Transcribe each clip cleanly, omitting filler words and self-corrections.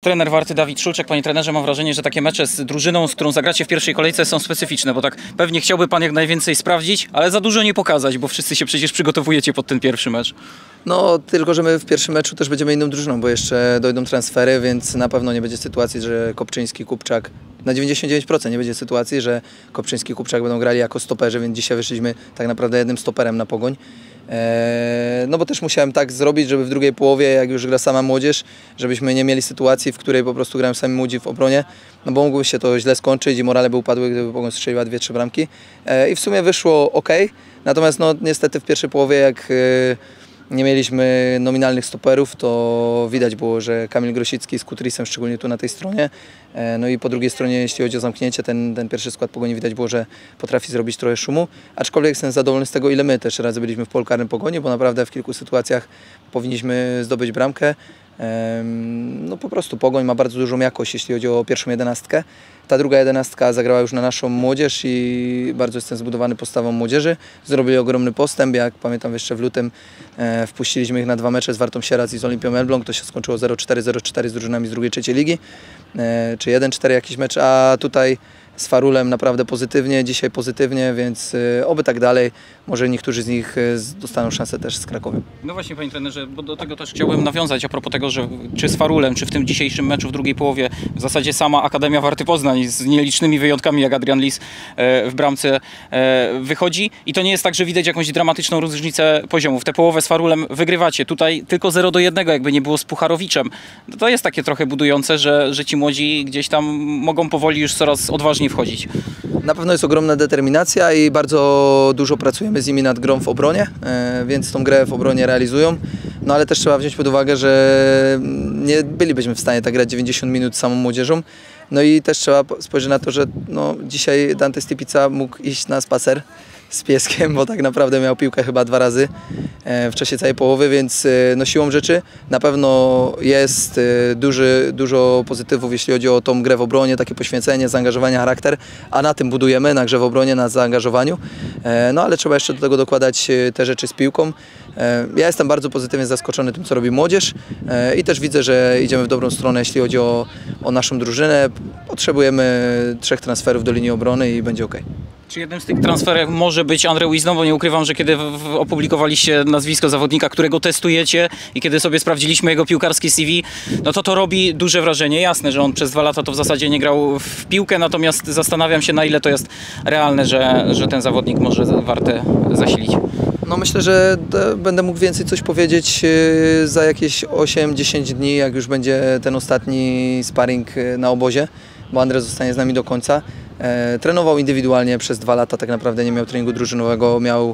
Trener Warty Dawid Szulczek. Panie trenerze, mam wrażenie, że takie mecze z drużyną, z którą zagracie w pierwszej kolejce, są specyficzne, bo tak pewnie chciałby pan jak najwięcej sprawdzić, ale za dużo nie pokazać, bo wszyscy się przecież przygotowujecie pod ten pierwszy mecz. No, tylko że my w pierwszym meczu też będziemy inną drużyną, bo jeszcze dojdą transfery, więc na pewno nie będzie sytuacji, że Kopczyński, Kupczak, na 99% nie będzie sytuacji, że Kopczyński, Kupczak będą grali jako stoperzy, więc dzisiaj wyszliśmy tak naprawdę jednym stoperem na Pogoń. No bo też musiałem tak zrobić, żeby w drugiej połowie, jak już gra sama młodzież, żebyśmy nie mieli sytuacji, w której po prostu grają sami młodzi w obronie, no bo mogłoby się to źle skończyć i morale by upadły, gdyby Pogoń strzeliła 2-3 bramki. I w sumie wyszło ok, natomiast no niestety w pierwszej połowie, jak nie mieliśmy nominalnych stoperów, to widać było, że Kamil Grosicki z Kutrisem, szczególnie tu na tej stronie, no i po drugiej stronie, jeśli chodzi o zamknięcie, ten pierwszy skład Pogoni widać było, że potrafi zrobić trochę szumu, aczkolwiek jestem zadowolony z tego, ile my też razy byliśmy w polu karnym Pogoni, bo naprawdę w kilku sytuacjach powinniśmy zdobyć bramkę. No po prostu Pogoń ma bardzo dużą jakość, jeśli chodzi o pierwszą jedenastkę. Ta druga jedenastka zagrała już na naszą młodzież i bardzo jestem zbudowany postawą młodzieży. Zrobili ogromny postęp, jak pamiętam jeszcze w lutym wpuściliśmy ich na 2 mecze z Wartą Sieradz i z Olimpią Elbląg. To się skończyło 0-4 z drużynami z drugiej, trzeciej ligi, czy 1-4 jakiś mecz, a tutaj z Farulem naprawdę pozytywnie, dzisiaj pozytywnie, więc oby tak dalej. Może niektórzy z nich dostaną szansę też z Krakowem. No właśnie, panie trenerze, bo do tego też chciałbym nawiązać a propos tego, że czy z Farulem, czy w tym dzisiejszym meczu w drugiej połowie w zasadzie sama Akademia Warty Poznań z nielicznymi wyjątkami jak Adrian Lis w bramce wychodzi i to nie jest tak, że widać jakąś dramatyczną różnicę poziomów. Tę połowę z Farulem wygrywacie, tutaj tylko 0-1, jakby nie było z Pucharowiczem. To jest takie trochę budujące, że ci młodzi gdzieś tam mogą powoli już coraz odważniej wchodzić. Na pewno jest ogromna determinacja i bardzo dużo pracujemy z nimi nad grą w obronie, więc tą grę w obronie realizują. No ale też trzeba wziąć pod uwagę, że nie bylibyśmy w stanie tak grać 90 minut z samą młodzieżą. No i też trzeba spojrzeć na to, że no, dzisiaj Dante Stipica mógł iść na spacer z pieskiem, bo tak naprawdę miał piłkę chyba 2 razy w czasie całej połowy, więc no, siłą rzeczy na pewno jest dużo pozytywów, jeśli chodzi o tą grę w obronie, takie poświęcenie, zaangażowanie, charakter, a na tym budujemy, na grze w obronie, na zaangażowaniu, no ale trzeba jeszcze do tego dokładać te rzeczy z piłką. Ja jestem bardzo pozytywnie zaskoczony tym, co robi młodzież i też widzę, że idziemy w dobrą stronę, jeśli chodzi o naszą drużynę. Potrzebujemy 3 transferów do linii obrony i będzie ok. Czy jednym z tych transferów może być Andre Wisdom, bo nie ukrywam, że kiedy opublikowaliście nazwisko zawodnika, którego testujecie i kiedy sobie sprawdziliśmy jego piłkarskie CV, no to robi duże wrażenie. Jasne, że on przez 2 lata to w zasadzie nie grał w piłkę, natomiast zastanawiam się, na ile to jest realne, że ten zawodnik może Wartę zasilić. No myślę, że będę mógł więcej coś powiedzieć za jakieś 8-10 dni, jak już będzie ten ostatni sparring na obozie, bo Andre zostanie z nami do końca. Trenował indywidualnie przez 2 lata, tak naprawdę nie miał treningu drużynowego, miał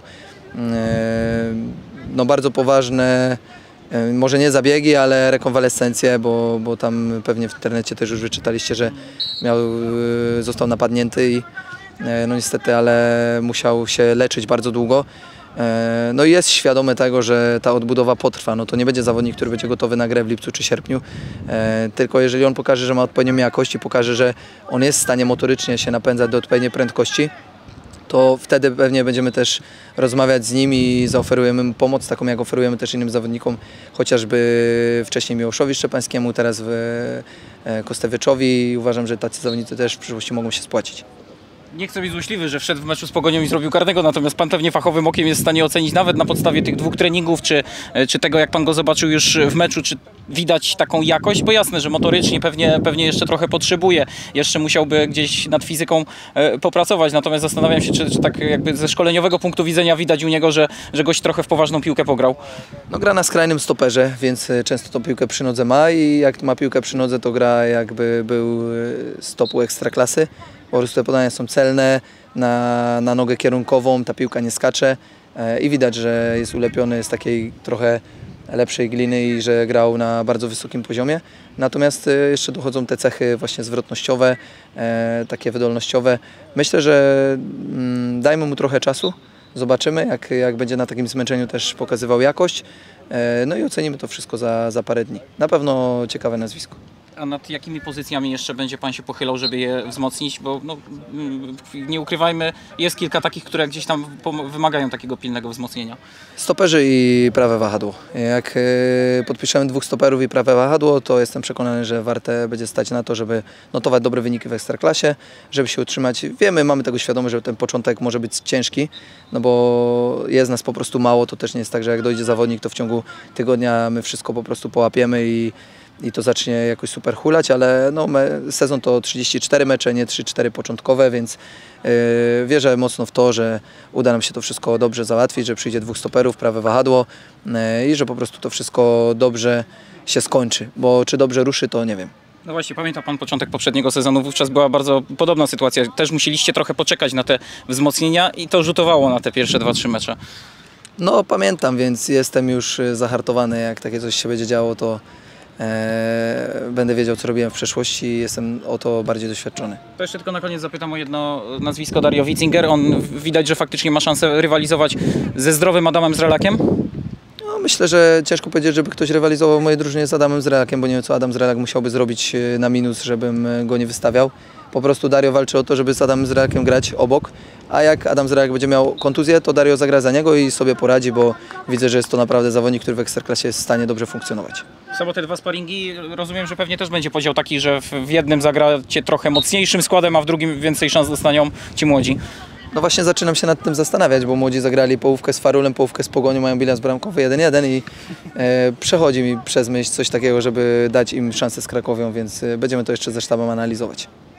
no, bardzo poważne, może nie zabiegi, ale rekonwalescencję, bo tam pewnie w internecie też już wyczytaliście, że został napadnięty i no niestety, ale musiał się leczyć bardzo długo. No i jest świadomy tego, że ta odbudowa potrwa. No to nie będzie zawodnik, który będzie gotowy na grę w lipcu czy sierpniu, tylko jeżeli on pokaże, że ma odpowiednią jakość i pokaże, że on jest w stanie motorycznie się napędzać do odpowiedniej prędkości, to wtedy pewnie będziemy też rozmawiać z nim i zaoferujemy mu pomoc, taką jak oferujemy też innym zawodnikom, chociażby wcześniej Miłoszowi Szczepańskiemu, teraz Kostewiczowi i uważam, że tacy zawodnicy też w przyszłości mogą się spłacić. Nie chcę być złośliwy, że wszedł w meczu z Pogonią i zrobił karnego, natomiast pan pewnie fachowym okiem jest w stanie ocenić nawet na podstawie tych 2 treningów, czy tego, jak pan go zobaczył już w meczu, czy widać taką jakość, bo jasne, że motorycznie pewnie jeszcze trochę potrzebuje, jeszcze musiałby gdzieś nad fizyką popracować, natomiast zastanawiam się, czy tak jakby ze szkoleniowego punktu widzenia widać u niego, że gość trochę w poważną piłkę pograł. No gra na skrajnym stoperze, więc często tą piłkę przy nodze ma i jak ma piłkę przy nodze, to gra jakby był z topu ekstraklasy. Po prostu te podania są celne, na nogę kierunkową, ta piłka nie skacze i widać, że jest ulepiony z takiej trochę lepszej gliny i że grał na bardzo wysokim poziomie. Natomiast jeszcze dochodzą te cechy właśnie zwrotnościowe, takie wydolnościowe. Myślę, że dajmy mu trochę czasu, zobaczymy, jak będzie na takim zmęczeniu też pokazywał jakość. No i ocenimy to wszystko za parę dni. Na pewno ciekawe nazwisko. A nad jakimi pozycjami jeszcze będzie Pan się pochylał, żeby je wzmocnić? Bo no, nie ukrywajmy, jest kilka takich, które gdzieś tam wymagają takiego pilnego wzmocnienia. Stoperzy i prawe wahadło. Jak podpiszemy 2 stoperów i prawe wahadło, to jestem przekonany, że Warte będzie stać na to, żeby notować dobre wyniki w Ekstraklasie, żeby się utrzymać. Wiemy, mamy tego świadomość, że ten początek może być ciężki, no bo jest nas po prostu mało. To też nie jest tak, że jak dojdzie zawodnik, to w ciągu tygodnia my wszystko po prostu połapiemy i to zacznie jakoś super hulać, ale no, sezon to 34 mecze, nie 3-4 początkowe, więc wierzę mocno w to, że uda nam się to wszystko dobrze załatwić, że przyjdzie 2 stoperów, prawe wahadło i że po prostu to wszystko dobrze się skończy, bo czy dobrze ruszy, to nie wiem. No właśnie, pamięta Pan początek poprzedniego sezonu, wówczas była bardzo podobna sytuacja. Też musieliście trochę poczekać na te wzmocnienia i to rzutowało na te pierwsze 2-3 mecze. No pamiętam, więc jestem już zahartowany, jak takie coś się będzie działo, to będę wiedział, co robiłem w przeszłości i jestem o to bardziej doświadczony. To jeszcze tylko na koniec zapytam o jedno nazwisko, Dario Witzinger. On widać, że faktycznie ma szansę rywalizować ze zdrowym Adamem Zrelakiem? No, myślę, że ciężko powiedzieć, żeby ktoś rywalizował w mojej drużynie z Adamem Zrelakiem, bo nie wiem, co Adam Zrelak musiałby zrobić na minus, żebym go nie wystawiał. Po prostu Dario walczy o to, żeby z Adamem Zrelakiem grać obok, a jak Adam Zrelak będzie miał kontuzję, to Dario zagra za niego i sobie poradzi, bo widzę, że jest to naprawdę zawodnik, który w Ekstraklasie jest w stanie dobrze funkcjonować. W sobotę 2 sparingi. Rozumiem, że pewnie też będzie podział taki, że w jednym zagracie trochę mocniejszym składem, a w drugim więcej szans dostaną ci młodzi. No właśnie zaczynam się nad tym zastanawiać, bo młodzi zagrali połówkę z Farulem, połówkę z Pogonią, mają bilans bramkowy 1-1 i przechodzi mi przez myśl coś takiego, żeby dać im szansę z Krakowią, więc będziemy to jeszcze ze sztabem analizować.